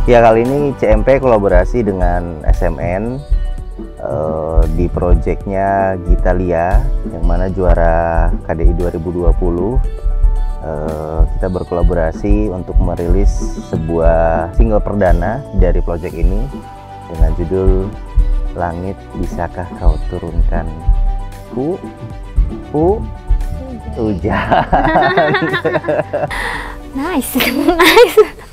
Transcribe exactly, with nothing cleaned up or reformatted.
Ya, kali ini C M P kolaborasi dengan S M N uh, di proyeknya Gitalia, yang mana juara K D I dua ribu dua puluh. Uh, kita berkolaborasi untuk merilis sebuah single perdana dari proyek ini dengan judul Langit Bisakah Kau Turunkan Hu Hu Hujan. Nice, nice.